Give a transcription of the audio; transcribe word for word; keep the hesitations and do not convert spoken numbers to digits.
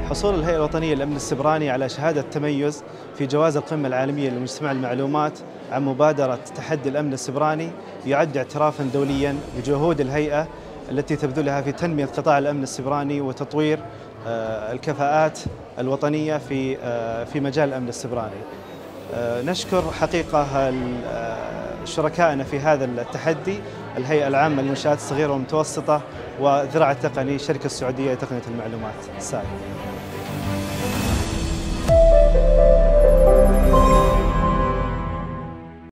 حصول الهيئة الوطنية للأمن السيبراني على شهادة تميز في جوائز القمة العالمية لمجتمع المعلومات عن مبادرة تحدي الأمن السيبراني يعد اعترافاً دولياً بجهود الهيئة التي تبذلها في تنمية قطاع الأمن السيبراني وتطوير الكفاءات الوطنية في في مجال الأمن السيبراني. نشكر حقيقة شركائنا في هذا التحدي، الهيئة العامة للمنشآت الصغيرة والمتوسطة وذراع التقني، الشركة السعودية لتقنية المعلومات الساي.